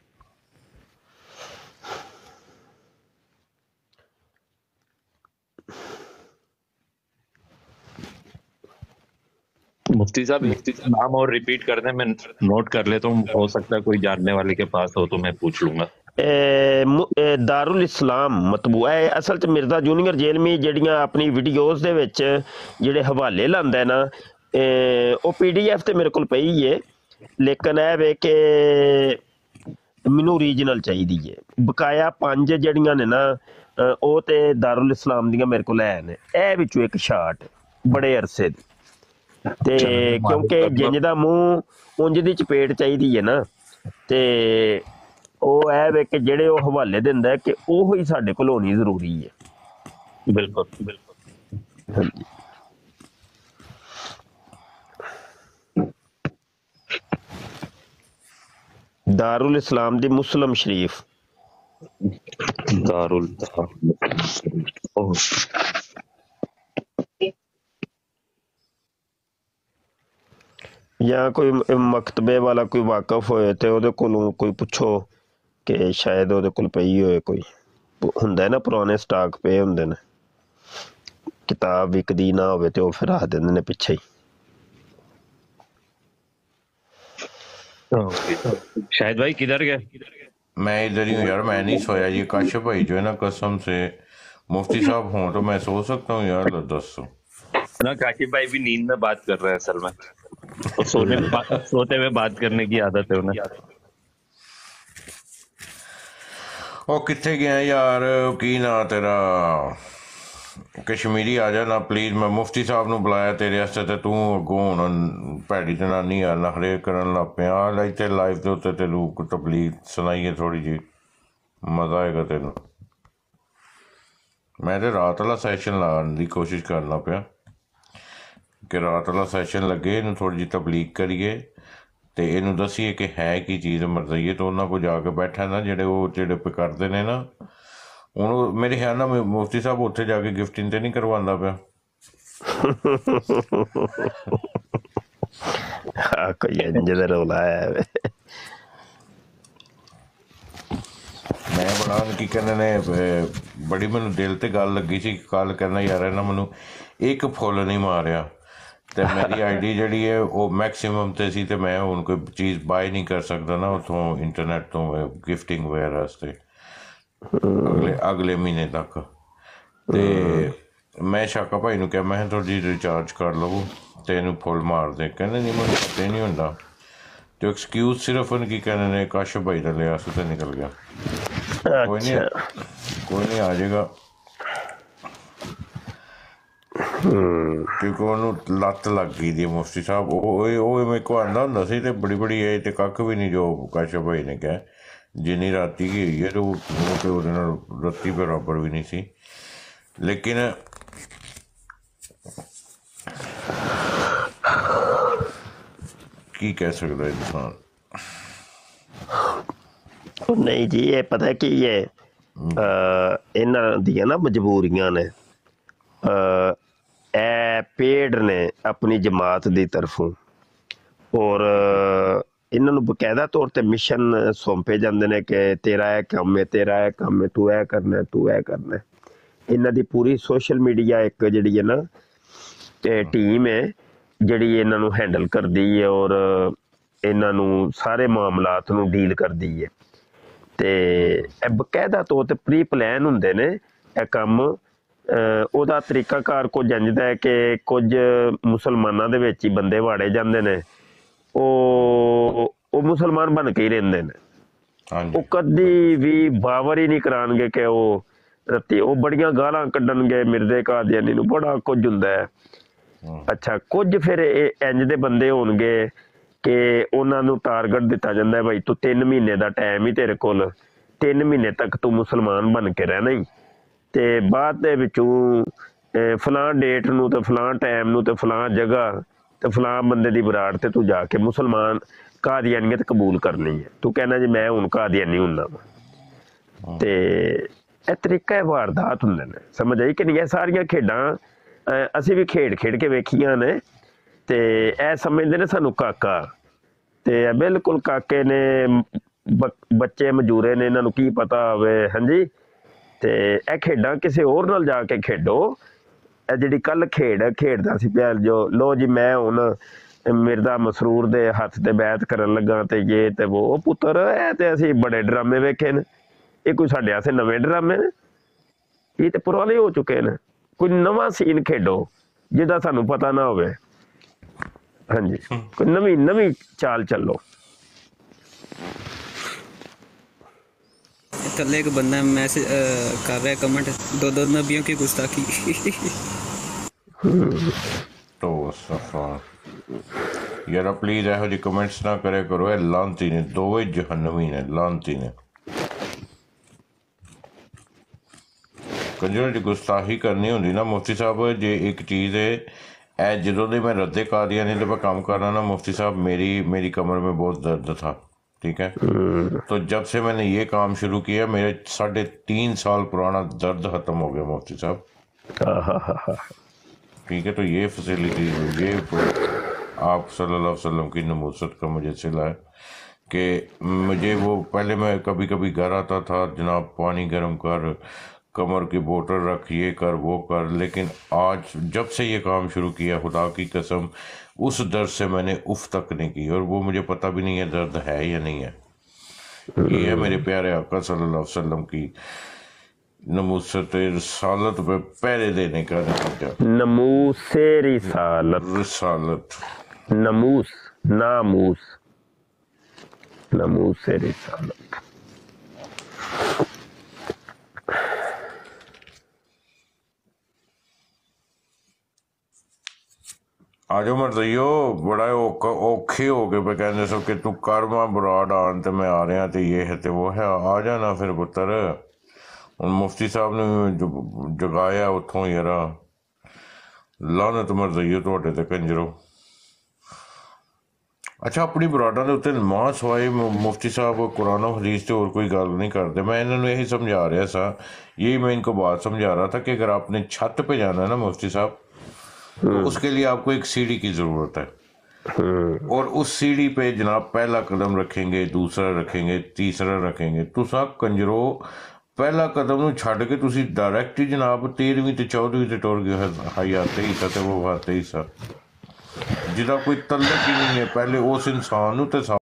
मुफ्ती साहब नाम और रिपीट करने में नोट कर लेता हूँ, हो सकता है कोई जानने वाले के पास हो तो मैं पूछ लूंगा। ਇਹ ਮੁ- ਇਹ ਦਾਰੁਲ ਇਸਲਾਮ ਮਤਬੂ ਹੈ ਅਸਲ 'ਚ ਮਿਰਜ਼ਾ ਜੂਨੀਅਰ ਜੇਲਮੀ ਜਿਹੜੀਆਂ ਆਪਣੀ ਵੀਡੀਓਜ਼ ਦੇ ਵਿੱਚ ਜਿਹੜੇ ਹਵਾਲੇ ਲਾਉਂਦਾ ਹੈ ਨਾ, ਇਹ ਉਹ ਪੀ ਡੀ ਐਫ ਤੇ ਮੇਰੇ ਕੋਲ ਪਈ ਹੈ, ਲੇਕਿਨ ਇਹ ਵੇ ਕਿ ਮੈਨੂੰ ਓਰੀਜਨਲ ਚਾਹੀਦੀ ਹੈ। ਬਕਾਇਆ ਪੰਜ ਜਿਹੜੀਆਂ ਨੇ ਨਾ ਅ, ਉਹ ਤੇ ਦਾਰੁਲ ਇਸਲਾਮ ਦੀਆਂ ਮੇਰੇ ਕੋਲ ਹੈ ਨੇ। ਇਹ ਵਿੱਚੋਂ ਇੱਕ ਸ਼ਾਟ ਬੜੇ ਅਰਸੇ ਦੀ, ਤੇ ਕਿਉਂਕਿ ਜਿੰਜ ਦਾ ਮੂੰਹ ਉਂਝ ਦੀ ਚਪੇਟ ਚਾਹੀਦੀ ਹੈ ਨਾ, ਤੇ ਉਹ ਇਹ ਵੇ ਕਿ ਜਿਹੜੇ ਉਹ ਹਵਾਲੇ ਦਿੰਦਾ ਹੈ ਕਿ ਉਹ ਹੀ ਸਾਡੇ ਕੋਲ ਹੋਣੀ ਜ਼ਰੂਰੀ ਹੈ। बिल्कुल बिल्कुल। ਹਾਂਜੀ दारुल इस्लाम दी मुस्लिम शरीफ दारुल ओह या कोई म- मकतबे वाला कोई वाकफ होए ते ओदे कोलों कोई पुछो कि शायद ओदे कोल पई होए कोई प- हुंदा है ना पुराने स्टाक पे हुंदे ने किताब विकदी ना होवे ते ओह फिर रख दिंदे ने पिछे ही। शाहिद भाई किधर गए? मैं इधर ही हूँ यार, मैं नहीं सोया। ये काशिफ भाई जो है ना, कसम से मुफ्ती साहब हों तो मैं सो सकता हूँ यार, दस ना काशिफ भाई भी नींद में बात कर रहे हैं असल में, और सोने में बा- सोते हुए बात करने की आदत है उन्हें। ओ कितने गया यार, की ना तेरा कश्मीरी आ जा ना प्लीज। मैं मुफ्ती साहब ਨੂੰ ਬੁਲਾਇਆ ਤੇਰੇ ਵਾਸਤੇ ਤੇ ਤੂੰ ਅੱਗੋਂ ਹੁਣ ਭੈੜੀ ਜਨਾਨੀ ਆ ਨਖਰੇ ਕਰਨ ਲੱਗ ਪਿਆ। ਲੈ ਤੇ ਲਾਈਵ ਦੇ ਉੱਤੇ ਤੈਨੂੰ ਤਬਲੀਗ ਸੁਣਾਈਏ ਥੋੜੀ ਜੀ, ਮਜ਼ਾ ਆਏਗਾ ਤੈਨੂੰ। ਮੈਂ ਤੇ ਰਾਤ ਵਾਲਾ ਸੈਸ਼ਨ ਲਾਉਣ ਦੀ ਕੋਸ਼ਿਸ਼ ਕਰਨਾ ਪਿਆ ਕਿ ਰਾਤ ਵਾਲਾ ਸੈਸ਼ਨ ਲੱਗੇ, ਇਹਨੂੰ ਥੋੜੀ ਜਿਹੀ ਤਬਲੀਗ ਕਰੀਏ ਤੇ ਇਹਨੂੰ ਦੱਸੀਏ ਕਿ ਹੈ ਕੀ ਚੀਜ਼ ਮਰਜ਼ਈਏ। ਤਾਂ ਉਹਨਾਂ ਕੋਲ ਜਾ ਕੇ ਬੈਠਾ ਨਾ ਜਿਹੜੇ ਉਹ ਜਿਹੜੇ ਪ- ਕਰਦੇ ਨੇ ਨਾ, ਉਹਨੂੰ ਮੇਰੇ ਖਿਆਲ ਨਾਲ ਮੁ- ਮੁਫਤੀ ਸਾਹਿਬ ਉੱਥੇ ਜਾ ਕੇ ਗਿਫਟਿੰਗ ਤੇ ਨਹੀਂ ਕਰਵਾਉਂਦਾ ਪਿਆ। हाँ कोई इंज दा रौला है वे। ਮੈਂ ਬੜਾ ਕੀ ਕਹਿੰਦੇ ਨੇ ਅਹ, ਬੜੀ ਮੈਨੂੰ ਦਿਲ ਤੇ ਗੱਲ ਲੱਗੀ ਸੀ ਕੱਲ, ਕਹਿੰਦਾ ਯਾਰ ਇਹਨਾਂ ਮੈਨੂੰ ਇੱਕ ਫੁੱਲ ਨਹੀਂ ਮਾਰਿਆ। ਤੇ ਮੇਰੀ ਆਈਡੀ ਜਿਹੜੀ ਹੈ ਉਹ ਮੈਕਸਿਮਮ ਤੇ ਸੀ, ਤੇ ਮੈਂ ਹੁਣ ਕੋਈ ਚੀਜ਼ ਬਾਏ ਨਹੀਂ ਕਰ ਸਕਦਾ ਨਾ ਉੱਥੋਂ ਇੰਟਰਨੈਟ ਤੋਂ ਗਿਫਟਿੰਗ ਵਗੈਰਾ ਵਾਸਤੇ ਅਗਲੇ ਅਗਲੇ ਮਹੀਨੇ ਤੱਕ। ਤੇ ਮੈਂ ਸ਼ਾਕਾ ਭਾਈ ਨੂੰ ਕਿਹਾ, ਮੈਂ ਕਿਹਾ ਥੋੜੀ ਜਿਹੀ ਰਿਚਾਰਜ ਕਰ ਲਵੋ ਤੇ ਇਹਨੂੰ ਫੁੱਲ ਮਾਰ ਦੇ। ਕਹਿੰਦੇ ਨਹੀਂ ਮੈਨੂੰ ਪਤਾ ਹੀ ਨਹੀਂ ਹੁੰਦਾ। ਤੇ ਐਕਸਕਿਊਜ਼ ਸਿਰਫ ਉਹਨੇ ਕੀ ਕਹਿੰਦੇ ਨੇ ਕਾਸ਼ਫ ਭਾਈ ਦਾ ਲਿਆ ਸੀ ਤੇ ਨਿਕਲ ਗਿਆ। ਕੋਈ ਨਹੀਂ अच्छा ਕੋਈ ਨਹੀਂ ਆ ਜਾਏਗਾ, ਕਿਉਂਕਿ ਉਹਨੂੰ ਲੱਤ ਲੱਗ ਗਈ ਦੀ ਮੁਫਤੀ ਸਾਹਿਬ। ਉਹ ਉਹ ਉਹ ਮੇਰੇ ਕੋਲ ਆਉਂਦਾ ਹੁੰਦਾ ਸੀ ਤੇ ਬੜੀ ਬੜੀ ਇਹ ਤੇ ਕੱਖ ਵੀ ਨਹੀਂ ਜੋ ਕਾਸ਼ਫ ਭਾਈ ਨੇ ਕਿਹਾ। ਜਿੰਨੀ ਰਾਤੀ ਕੀ ਹੋਈ ਹੈ ਤੇ ਉਹ ਉਹ ਤੇ ਉਹਦੇ ਨਾਲ ਰੱਤੀ ਬਰਾਬਰ ਵੀ ਨਹੀਂ ਸੀ। ਲੇਕਿਨ ਕੀ ਕਹਿ ਸਕਦਾ ਇਨਸਾਨ। ਉਹ ਨਹੀਂ ਜੀ, ਇਹ ਪਤਾ ਕੀ ਹੈ, ਅਹ ਇਹਨਾਂ ਦੀਆਂ ਨਾ ਮਜਬੂਰੀਆਂ ਨੇ। ਅਹ ਇਹ ਪੇਡ ਨੇ ਆਪਣੀ ਜਮਾਤ ਦੀ ਤਰਫੋਂ, ਔਰ ਇਹਨਾਂ ਨੂੰ ਬਕਾਇਦਾ ਤੌਰ ਤੇ ਮਿਸ਼ਨ ਸੌਂਪੇ ਜਾਂਦੇ ਨੇ ਕਿ ਤੇਰਾ ਇਹ ਕੰਮ ਹੈ, ਤੇਰਾ ਇਹ ਕੰਮ ਹੈ, ਤੂੰ ਇਹ ਕਰਨਾ ਹੈ, ਤੂੰ ਇਹ ਕਰਨਾ ਹੈ। ਇਹਨਾਂ ਦੀ ਪੂਰੀ ਸੋਸ਼ਲ ਮੀਡੀਆ ਇੱਕ ਜਿਹੜੀ ਹੈ ਨਾ ਤੇ ਟੀਮ ਹੈ ਜਿਹੜੀ ਇਹਨਾਂ ਨੂੰ ਹੈਂਡਲ ਕਰਦੀ ਹੈ ਔਰ ਇਹਨਾਂ ਨੂੰ ਸਾਰੇ ਮਾਮਲਾਤ ਨੂੰ ਡੀਲ ਕਰਦੀ ਹੈ। ਤੇ ਇਹ ਬਕਾਇਦਾ ਤੌਰ ਤੇ ਪ੍ਰੀ ਪਲਾਨ ਹੁੰਦੇ ਨੇ ਇਹ ਕੰਮ। ਅਹ ਉਹਦਾ ਤਰੀਕਾਕਾਰ ਕੁਝ ਇੰਝਦਾ ਹੈ ਕਿ ਕੁਝ ਮੁਸਲਮਾਨਾਂ ਦੇ ਵਿੱਚ ਹੀ ਬੰਦੇ ਵਾੜੇ ਜਾਂਦੇ ਨੇ, ਉਹ ਉਹ ਮੁਸਲਮਾਨ ਬਣ ਕੇ ਹੀ ਰਹਿੰਦੇ ਨੇ। ਹਾਂਜੀ ਉਹ ਕਦੀ ਵੀ ਬਾਵਰ ਹੀ ਨਹੀਂ ਕਰਾਉਣਗੇ ਕਿ ਉਹ ਰੱਤੀ ਉਹ ਬੜੀਆਂ ਗਾਲਾਂ ਕੱਢਣਗੇ ਮਿਰਜ਼ੇ ਕਾਦੀਆਨੀ ਨੂੰ, ਬੜਾ ਕੁਝ ਹੁੰਦਾ ਹੈ। ਅੱਛਾ, ਕੁਝ ਫਿਰ ਇਹ ਇੰਝ ਦੇ ਬੰਦੇ ਹੋਣਗੇ ਕਿ ਉਹਨਾਂ ਨੂੰ ਟਾਰਗੇਟ ਦਿੱਤਾ ਜਾਂਦਾ ਹੈ, ਬਈ ਤੂੰ ਤਿੰਨ ਮਹੀਨੇ ਦਾ ਟਾਈਮ ਹੀ ਤੇਰੇ ਕੋਲ, ਤਿੰਨ ਮਹੀਨੇ ਤੱਕ ਤੂੰ ਮੁਸਲਮਾਨ ਬਣ ਕੇ ਰਹਿਣਾ ਹੀ। ਤੇ ਬਾਅਦ ਦੇ ਵਿੱਚੋਂ ਅਹ ਫਲਾਂ ਡੇਟ ਨੂੰ ਤੇ ਫਲਾਂ ਟਾਈਮ ਨੂੰ ਤੇ ਫਲਾਂ ਜਗ੍ਹਾ ਤੇ ਫਲਾਂ ਬੰਦੇ ਦੀ ਬਰਾੜ ਤੇ ਤੂੰ ਜਾ ਕੇ ਮੁਸਲਮਾਨ ਕਾਦੀਆਨੀਅਤ ਕਬੂਲ ਕਰਨੀ ਹੈ। ਤੂੰ ਕਹਿਣਾ ਜੀ ਮੈਂ ਹੁਣ ਕਾਦੀਆਨੀ ਹੁੰਦਾ ਵਾ। ਤੇ ਇਹ ਤਰੀਕਾ ਇਹ ਵਾਰਦਾਤ ਹੁੰਦੇ ਨੇ, ਸਮਝ ਆਈ ਕਿ ਨਹੀਂ। ਇਹ ਸਾਰੀਆਂ ਖੇਡਾਂ ਅਹ ਅਸੀਂ ਵੀ ਖੇਡ ਖੇਡ ਕੇ ਵੇਖੀਆਂ ਨੇ। ਤੇ ਇਹ ਸਮਝਦੇ ਨੇ ਸਾਨੂੰ ਕਾਕਾ, ਤੇ ਇਹ ਬਿਲਕੁਲ ਕਾਕੇ ਨੇ, ਬ- ਬੱਚੇ ਮਜੂਰੇ ਨੇ, ਇਹਨਾਂ ਨੂੰ ਕੀ ਪਤਾ ਹੋਵੇ। ਹਾਂਜੀ, ਤੇ ਇਹ ਖੇਡਾਂ ਕਿਸੇ ਹੋਰ ਨਾਲ ਜਾ ਕੇ ਖੇਡੋ। ਇਹ ਜਿਹੜੀ ਕੱਲ ਖੇਡ ਖੇਡਦਾ ਸੀ ਪਿਆ ਜੋ, ਲੋ ਜੀ ਮੈਂ ਹੁਣ ਮਿਰਜ਼ਾ ਮਸਰੂਰ ਦੇ ਹੱਥ ਤੇ ਬੈਤ ਕਰਨ ਲੱਗਾ ਤੇ ਇਹ ਤੇ ਉਹ ਪੁੱਤਰ, ਇਹ ਤੇ ਅਸੀਂ ਬੜੇ ਡਰਾਮੇ ਵੇਖੇ ਨੇ। ये कोई साढ़े आसे नवे ड्रामे ने? ये तो पुराने हो चुके हैं। कोई नवा सीन खेडो जिहदा सानू पता ना होवे। हाँ जी, कोई नवी नवी चाल चलो। थल्ले एक बंदा मैसेज कर रहा है कमेंट, दो दो नबियों की गुस्ताखी। तो सफा यार प्लीज ਇਹੋ ਜਿਹੇ ਕਮੈਂਟਸ ਨਾ ਕਰਿਆ ਕਰੋ। ਇਹ ਲਾਂਤੀ ਨੇ, ਦੋਵੇਂ ਜਹੰਨਮੀ ਨੇ, ਲਾਂਤੀ ਨੇ। कंजर जी गुस्ताखी करनी होंगी ना मुफ्ती साहब, जे एक चीज़ है ए जो दे मैं रद्दे कादियानी तो मैं काम कर रहा ना मुफ्ती साहब, मेरी मेरी कमर में बहुत दर्द था, ठीक है। तो जब से मैंने ये काम शुरू किया मेरे साढ़े तीन साल पुराना दर्द खत्म हो गया मुफ्ती साहब, ठीक है। तो ये फैसिलिटी ये आप सल्लल्लाहु अलैहि वसल्लम की नमूसत का मुझे सिला है कि मुझे वो पहले मैं कभी कभी घर आता था, जनाब पानी गर्म कर, कमर की बोतल रख, ये कर वो कर, लेकिन आज जब से ये काम शुरू किया खुदा की कसम उस दर्द से मैंने उफ तक नहीं की, और वो मुझे पता भी नहीं है दर्द है या नहीं है। ये है मेरे प्यारे आका सल्लल्लाहु अलैहि वसल्लम की नमूसत रिसालत पे पहरे देने का नतीजा। नमूसे रिसालत, रिसालत नमूस नामूस, नमूसे रिसालत। आजो मरदइयो बड़ा औखा औखे हो गए पे कहने सो कि तू कर मां बराड आन ते मैं आ रहा, तो ये है तो वो है, आ जाना फिर पुत्र। हूँ मुफ्ती साहब ने जगाया उतों यारा, लानत मरदइयो तुहाडे ते कंजरो। अच्छा अपनी बराडा के उत्ते मां सवाए मुफ्ती साहब कुरान हदीस से और कोई गल नहीं करते। मैं इन्होंने यही समझा रहा था, यही मैं इनको बात समझा रहा था कि अगर आपने छत पे जाना है ना मुफ्ती साहब, तो उसके लिए आपको एक सीढ़ी की जरूरत है, और उस सीढ़ी पे जनाब पहला कदम रखेंगे, दूसरा रखेंगे, तीसरा रखेंगे, तुसा कंजरो पहला कदम नूं छड्ड के तुसी डायरैक्ट ही जनाब तेरहवीं ते चौदहवीं ते टुर गए हयाते हिस्सा ते वो हाते हिस्सा, जिहदा कोई तल्लक ही नहीं है पहले उस इंसान नूं ते